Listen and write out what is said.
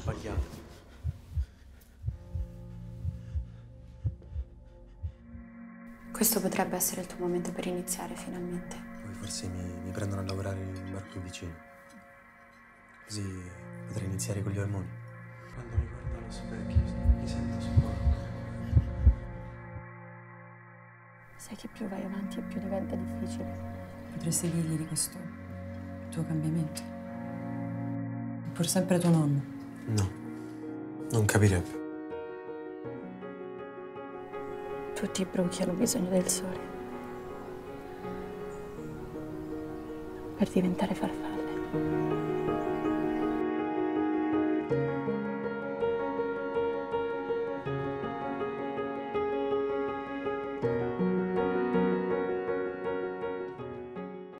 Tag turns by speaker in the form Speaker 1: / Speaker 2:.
Speaker 1: sbagliato.
Speaker 2: Questo potrebbe essere il tuo momento per iniziare, finalmente.
Speaker 1: Poi forse mi prendono a lavorare in un bar qui vicino. Così potrei iniziare con gli ormoni. Quando mi guardo allo specchio mi sento sporco.
Speaker 2: Sai che più vai avanti e più diventa difficile.
Speaker 3: Potresti dirgli di questo tuo cambiamento. È pur sempre tuo nonno.
Speaker 1: No, non capirebbe.
Speaker 2: Tutti i bruchi hanno bisogno del sole per diventare farfalle.